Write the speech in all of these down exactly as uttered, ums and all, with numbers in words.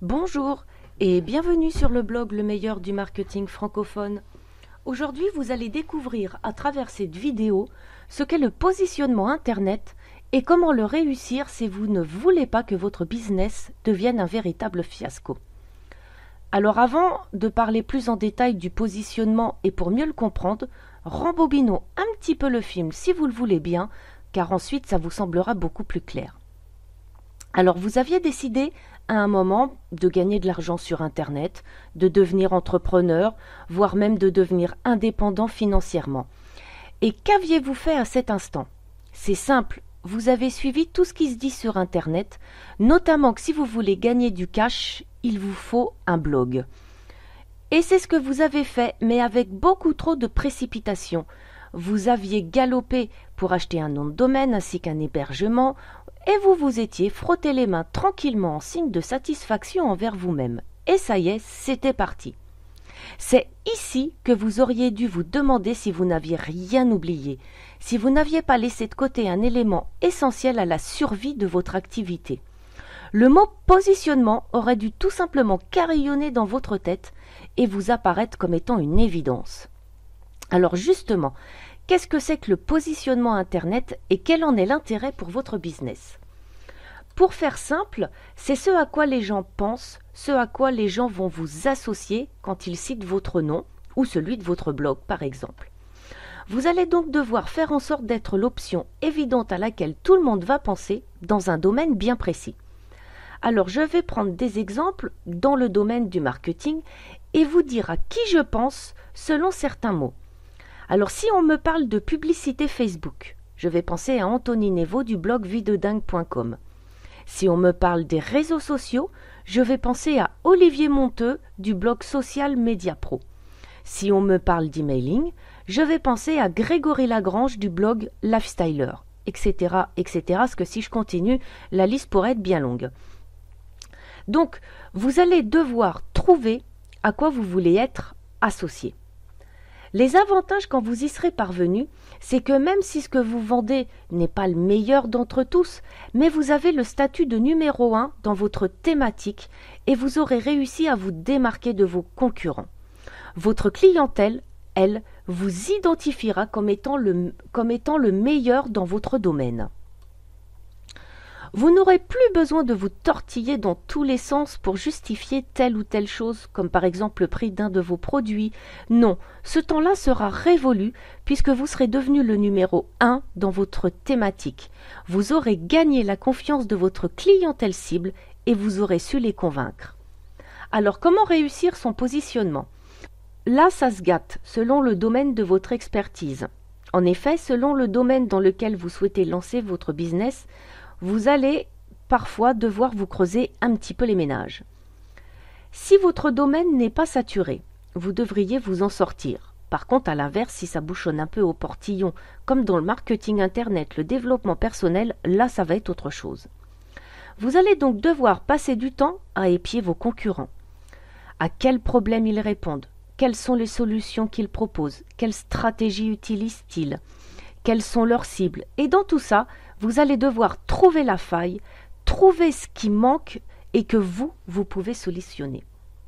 Bonjour et bienvenue sur le blog Le meilleur du marketing francophone. Aujourd'hui, vous allez découvrir à travers cette vidéo ce qu'est le positionnement Internet et comment le réussir si vous ne voulez pas que votre business devienne un véritable fiasco. Alors avant de parler plus en détail du positionnement et pour mieux le comprendre, rembobinons un petit peu le film si vous le voulez bien, car ensuite ça vous semblera beaucoup plus clair. Alors vous aviez décidé à un moment de gagner de l'argent sur Internet, de devenir entrepreneur, voire même de devenir indépendant financièrement. Et qu'aviez-vous fait à cet instant? C'est simple, vous avez suivi tout ce qui se dit sur Internet, notamment que si vous voulez gagner du cash, il vous faut un blog. Et c'est ce que vous avez fait, mais avec beaucoup trop de précipitation. Vous aviez galopé pour acheter un nom de domaine ainsi qu'un hébergement, et vous vous étiez frotté les mains tranquillement en signe de satisfaction envers vous-même. Et ça y est, c'était parti. C'est ici que vous auriez dû vous demander si vous n'aviez rien oublié, si vous n'aviez pas laissé de côté un élément essentiel à la survie de votre activité. Le mot positionnement aurait dû tout simplement carillonner dans votre tête et vous apparaître comme étant une évidence. Alors justement, qu'est-ce que c'est que le positionnement Internet et quel en est l'intérêt pour votre business? Pour faire simple, c'est ce à quoi les gens pensent, ce à quoi les gens vont vous associer quand ils citent votre nom ou celui de votre blog par exemple. Vous allez donc devoir faire en sorte d'être l'option évidente à laquelle tout le monde va penser dans un domaine bien précis. Alors je vais prendre des exemples dans le domaine du marketing et vous dire à qui je pense selon certains mots. Alors si on me parle de publicité Facebook, je vais penser à Anthony Nevo du blog vie de dingue point com. Si on me parle des réseaux sociaux, je vais penser à Olivier Monteux du blog Social Media Pro. Si on me parle d'emailing, je vais penser à Grégory Lagrange du blog Lifestyler, et cetera, et cetera. Parce que si je continue, la liste pourrait être bien longue. Donc, vous allez devoir trouver à quoi vous voulez être associé. Les avantages quand vous y serez parvenu, c'est que même si ce que vous vendez n'est pas le meilleur d'entre tous, mais vous avez le statut de numéro un dans votre thématique et vous aurez réussi à vous démarquer de vos concurrents. Votre clientèle, elle, vous identifiera comme étant le, comme étant le meilleur dans votre domaine. Vous n'aurez plus besoin de vous tortiller dans tous les sens pour justifier telle ou telle chose, comme par exemple le prix d'un de vos produits. Non, ce temps-là sera révolu puisque vous serez devenu le numéro un dans votre thématique. Vous aurez gagné la confiance de votre clientèle cible et vous aurez su les convaincre. Alors comment réussir son positionnement? Là, ça se gâte selon le domaine de votre expertise. En effet, selon le domaine dans lequel vous souhaitez lancer votre business, vous allez parfois devoir vous creuser un petit peu les ménages. Si votre domaine n'est pas saturé, vous devriez vous en sortir. Par contre, à l'inverse, si ça bouchonne un peu au portillon, comme dans le marketing Internet, le développement personnel, là, ça va être autre chose. Vous allez donc devoir passer du temps à épier vos concurrents. À quels problèmes ils répondent? Quelles sont les solutions qu'ils proposent? Quelles stratégies utilisent-ils? Quelles sont leurs cibles? Et dans tout ça, vous allez devoir trouver la faille, trouver ce qui manque et que vous, vous pouvez solutionner.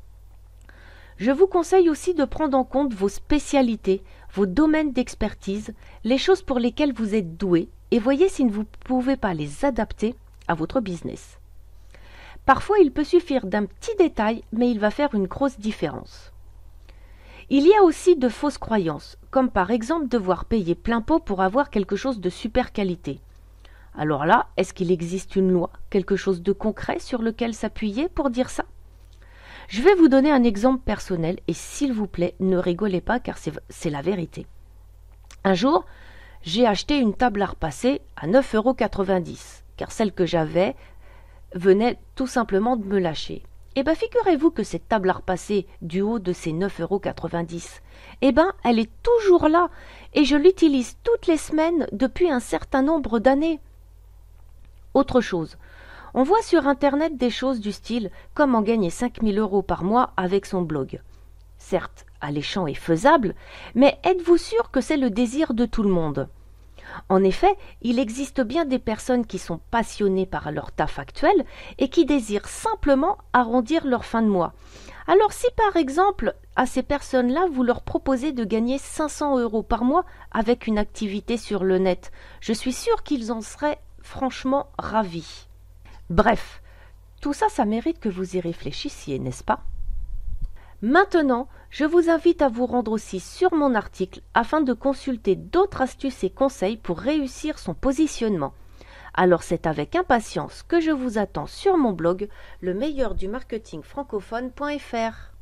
Je vous conseille aussi de prendre en compte vos spécialités, vos domaines d'expertise, les choses pour lesquelles vous êtes doué et voyez si vous ne pouvez pas les adapter à votre business. Parfois, il peut suffire d'un petit détail, mais il va faire une grosse différence. Il y a aussi de fausses croyances, comme par exemple devoir payer plein pot pour avoir quelque chose de super qualité. Alors là, est-ce qu'il existe une loi, quelque chose de concret sur lequel s'appuyer pour dire ça? Je vais vous donner un exemple personnel et s'il vous plaît, ne rigolez pas car c'est, c'est la vérité. Un jour, j'ai acheté une table à repasser à neuf euros quatre-vingt-dix car celle que j'avais venait tout simplement de me lâcher. Eh bien, figurez-vous que cette table à repasser du haut de ces neuf euros quatre-vingt-dix, eh bien, elle est toujours là et je l'utilise toutes les semaines depuis un certain nombre d'années. Autre chose, on voit sur Internet des choses du style comment gagner cinq mille euros par mois avec son blog. Certes, alléchant et faisable, mais êtes-vous sûr que c'est le désir de tout le monde? En effet, il existe bien des personnes qui sont passionnées par leur taf actuel et qui désirent simplement arrondir leur fin de mois. Alors si par exemple, à ces personnes-là, vous leur proposez de gagner cinq cents euros par mois avec une activité sur le net, je suis sûre qu'ils en seraient franchement ravis. Bref, tout ça, ça mérite que vous y réfléchissiez, n'est-ce pas ? Maintenant, je vous invite à vous rendre aussi sur mon article afin de consulter d'autres astuces et conseils pour réussir son positionnement. Alors c'est avec impatience que je vous attends sur mon blog le meilleur du marketing francophone point f r.